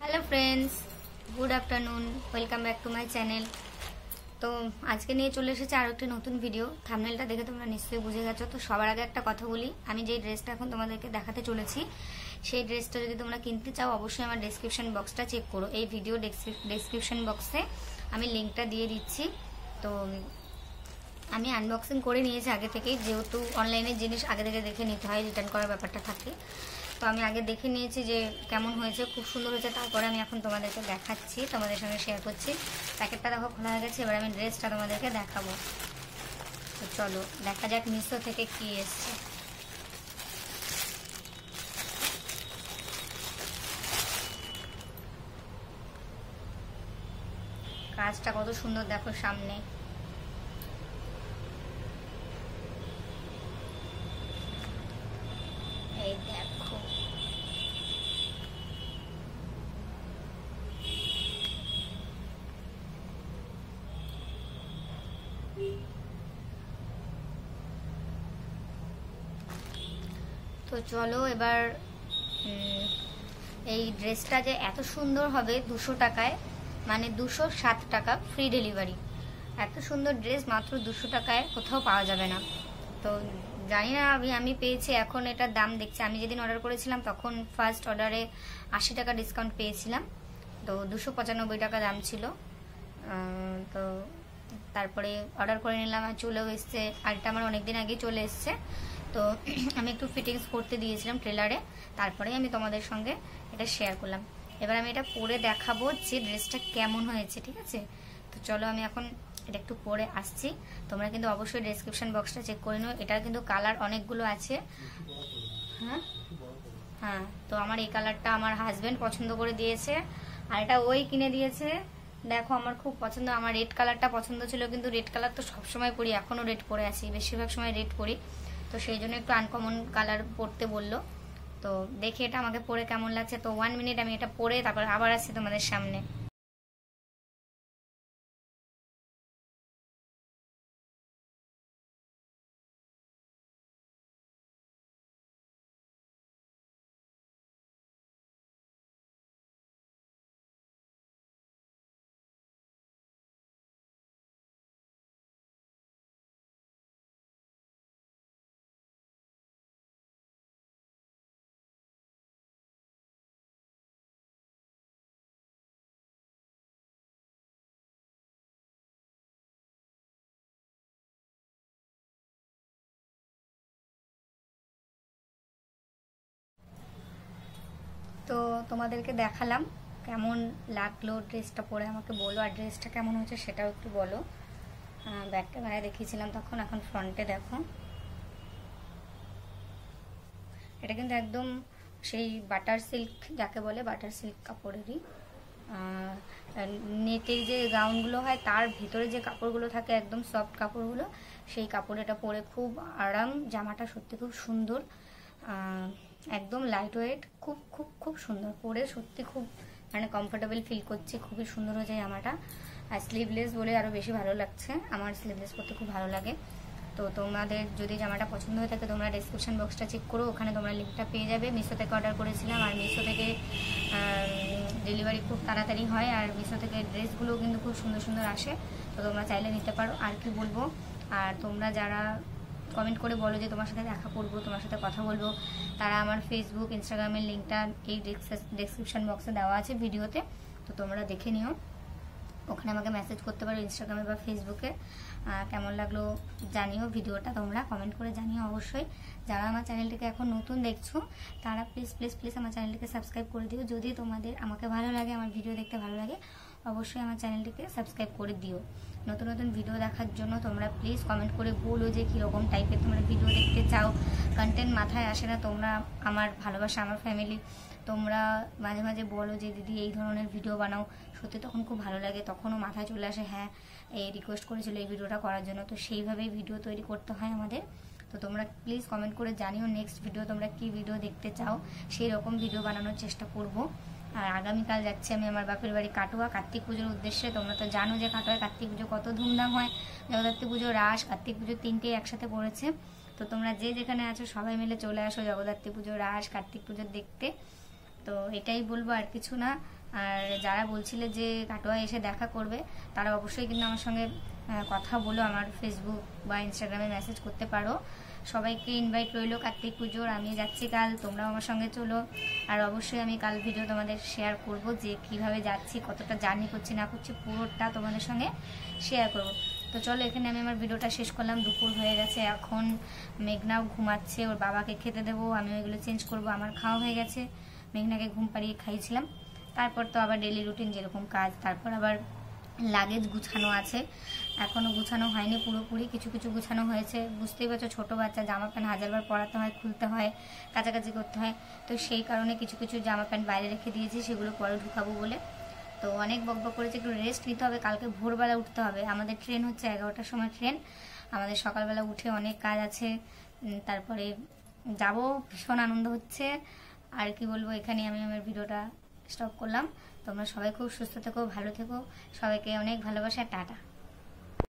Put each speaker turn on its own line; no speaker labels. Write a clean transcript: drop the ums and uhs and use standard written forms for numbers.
Hello friends, good afternoon, welcome back to my channel. तो आज के निये चले एसेছে আরো একটা নতুন ভিডিও। থাম্বনেলটা দেখে তোমরা নিশ্চয়ই বুঝে গেছো। তো সবার আগে একটা কথা বলি, আমি যে ড্রেসটা এখন তোমাদেরকে দেখাতে চলেছি সেই ড্রেসটা যদি তোমরা কিনতে চাও অবশ্যই আমার ডেসক্রিপশন বক্সটা চেক করো। এই ভিডিও ডেসক্রিপশন বক্সে আমি লিংকটা দিয়ে দিচ্ছি। তো আমি আনবক্সিং করে নিয়েছি আগে থেকেই, যেহেতু অনলাইনের জিনিস আগে থেকে দেখে নিতে হয়, রিটার্ন করার ব্যাপারটা থাকে। তো আমি আগে দেখে নিয়েছি যে কেমন হয়েছে, খুব সুন্দর হয়েছে। তারপরে আমি এখন তোমাদেরকে দেখাচ্ছি, তোমাদের সঙ্গে শেয়ার করছি। প্যাকেটটা দেখো খোলা হয়ে গেছে, এবার আমি ড্রেসটা তোমাদেরকে দেখাবো। তো চলো দেখা যাক মিশো থেকে কি এসছে। কাজটা কত সুন্দর দেখো সামনে। এই দেখো, তো চলো এবার এই ড্রেসটা যে এত সুন্দর হবে 200 টাকায়, মানে 207 টাকা ফ্রি ডেলিভারি। এত সুন্দর ড্রেস মাত্র 200 টাকায় কোথাও পাওয়া যাবে না। তো জানি না আমি পেয়েছি, এখন এটার দাম দেখছি। আমি যেদিন অর্ডার করেছিলাম তখন ফার্স্ট অর্ডারে 80 টাকা ডিসকাউন্ট পেয়েছিলাম, তো 295 টাকা দাম ছিল। তো তারপরে অর্ডার করে নিলাম, আর চলেও এসছে। আর এটা আমার অনেকদিন আগেই চলে এসছে। তো আমি একটু ফিটিংস করতে দিয়েছিলাম ট্রেলারে, তারপরে আমি তোমাদের সঙ্গে এটা শেয়ার করলাম। এবার আমি এটা পরে দেখাবো যে ড্রেসটা কেমন হয়েছে, ঠিক আছে? তো চলো আমি এখন এটা একটু পরে আসছি। তোমরা কিন্তু অবশ্যই ডেসক্রিপশন বক্সটা চেক করে নিও। এটার কিন্তু কালার অনেকগুলো আছে। হ্যাঁ, তো আমার এই কালারটা আমার হাজবেন্ড পছন্দ করে দিয়েছে, আর এটা ওই কিনে দিয়েছে। দেখো আমার খুব পছন্দ, আমার রেড কালারটা পছন্দ ছিল, কিন্তু রেড কালার তো সবসময় পরি, এখনো রেড পরে আছি, বেশিরভাগ সময় রেড পরি। তো সেই জন্য একটু আনকমন কালার পরতে বললো। তো দেখি এটা আমাকে পরে কেমন লাগছে। তো 1 মিনিট আমি এটা পরে তারপর আবার আসছি তোমাদের সামনে। তো তোমাদেরকে দেখালাম কেমন লাগলো ড্রেসটা পরে, আমাকে বলো। আর ড্রেসটা কেমন হচ্ছে সেটাও একটু বলো। ব্যাক ক্যামেরায় দেখিয়েছিলাম তখন, এখন ফ্রন্টে দেখো। এটা কিন্তু একদম সেই বাটার সিল্ক যাকে বলে, বাটার সিল্ক কাপড়েরই। নেটের যে গাউনগুলো হয় তার ভিতরে যে কাপড়গুলো থাকে একদম সফট কাপড়গুলো, সেই কাপড় এটা পরে খুব আরাম। জামাটা সত্যি খুব সুন্দর, একদম লাইট ওয়েট, খুব খুব খুব সুন্দর পরে, সত্যি খুব মানে কমফোর্টেবল ফিল করছি। খুবই সুন্দর হয়েছে জামাটা। আর স্লিভলেস বলে আরও বেশি ভালো লাগছে, আমার স্লিভলেস করতে খুব ভালো লাগে। তো তোমাদের যদি জামাটা পছন্দ হয়ে থাকে তোমরা ডেসক্রিপশন বক্সটা চেক করো, ওখানে তোমরা লিঙ্কটা পেয়ে যাবে। মিশো থেকে অর্ডার করেছিলাম, আর মিশো থেকে ডেলিভারি খুব তাড়াতাড়ি হয়, আর মিশো থেকে ড্রেসগুলোও কিন্তু খুব সুন্দর সুন্দর আসে। তো তোমরা চাইলে নিতে পারো। আর কি বলবো, আর তোমরা যারা কমেন্ট করে বলো যে তোমার সাথে দেখা করবো, তোমার সাথে কথা বলবো, তারা আমার ফেসবুক ইনস্টাগ্রামের লিঙ্কটা এই ডেসক্রিপশন বক্সে দেওয়া আছে ভিডিওতে, তো তোমরা দেখে নিও। ওখানে আমাকে মেসেজ করতে পারো ইনস্টাগ্রামে বা ফেসবুকে। কেমন লাগলো জানিও ভিডিওটা, তোমরা কমেন্ট করে জানিও অবশ্যই। যারা আমার চ্যানেলটিকে এখন নতুন দেখছো তারা প্লিজ প্লিজ প্লিজ আমার চ্যানেলটিকে সাবস্ক্রাইব করে দিও। যদি তোমাদের আমাকে ভালো লাগে, আমার ভিডিও দেখতে ভালো লাগে, অবশ্যই আমার চ্যানেলটিকে সাবস্ক্রাইব করে দিও। নতুন নতুন ভিডিও দেখার জন্য তোমরা প্লিজ কমেন্ট করে বলো যে কীরকম টাইপের তোমরা ভিডিও দেখতে চাও। কন্টেন্ট মাথায় আসে না, তোমরা আমার ভালোবাসা, আমার ফ্যামিলি, তোমরা মাঝে মাঝে বলো যে দিদি এই ধরনের ভিডিও বানাও, সত্যি তখন খুব ভালো লাগে। তখনও মাথায় চলে আসে হ্যাঁ এই রিকোয়েস্ট করেছিল এই ভিডিওটা করার জন্য, তো সেইভাবেই ভিডিও তৈরি করতে হয় আমাদের। তো তোমরা প্লিজ কমেন্ট করে জানিও নেক্সট ভিডিও তোমরা কি ভিডিও দেখতে চাও, সেই রকম ভিডিও বানানোর চেষ্টা করব। আর আগামীকাল যাচ্ছি আমি আমার বাপের বাড়ি কাটোয়া কার্তিক পুজোর উদ্দেশ্যে। তোমরা তো জানো যে কাটোয়ায় কার্তিক পুজো কত ধুমধাম হয়। জগদ্ধাত্রী পুজো, রাস, কার্তিক পুজো তিনটেই একসাথে পড়েছে। তো তোমরা যে যেখানে আছো সবাই মিলে চলে আসো জগদ্ধাত্রী পুজো, রাস, কার্তিক পুজো দেখতে। তো এটাই বলবো, আর কিছু না। আর যারা বলছিলে যে কাটোয়া এসে দেখা করবে তারা অবশ্যই কিন্তু আমার সঙ্গে কথা বলো, আমার ফেসবুক বা ইনস্টাগ্রামে মেসেজ করতে পারো। সবাইকে ইনভাইট রইলো কার্তিক পুজোর। আমি যাচ্ছি কাল, তোমরাও আমার সঙ্গে চলো। আর অবশ্যই আমি কাল ভিডিও তোমাদের শেয়ার করব যে কিভাবে যাচ্ছি, কতটা জার্নি করছি না করছি, পুরোটা তোমাদের সঙ্গে শেয়ার করব। তো চলো, এখানে আমি আমার ভিডিওটা শেষ করলাম। দুপুর হয়ে গেছে, এখন মেঘনাও ঘুমাচ্ছে, ওর বাবাকে খেতে দেবো, আমি ওইগুলো চেঞ্জ করব। আমার খাওয়া হয়ে গেছে, মেঘনাকে ঘুম পাড়িয়ে খাইয়েছিলাম। তারপর তো আবার ডেলি রুটিন যেরকম কাজ, তারপর আবার লাগেজ গুছানো আছে, এখনও গুছানো হয়নি পুরোপুরি, কিছু কিছু গুছানো হয়েছে। বুঝতেই পারছো, ছোটো বাচ্চা, জামা প্যান্ট হাজারবার পরাতে হয়, খুলতে হয়, কাচাকাচি করতে হয়। তো সেই কারণে কিছু কিছু জামা প্যান্ট বাইরে রেখে দিয়েছি, সেগুলো পরে ঢুকাবো বলে। তো অনেক বকবক করেছে, একটু রেস্ট নিতে হবে, কালকে ভোরবেলা উঠতে হবে। আমাদের ট্রেন হচ্ছে 11টার সময় ট্রেন, আমাদের সকালবেলা উঠে অনেক কাজ আছে। তারপরে যাব, ভীষণ আনন্দ হচ্ছে। আর কি বলবো, এখানে আমি আমার ভিডিওটা স্টপ করলাম। তোমরা সবাই খুব সুস্থ থেকো, ভালো থেকো, সবাইকে অনেক ভালোবাসা, টাটা।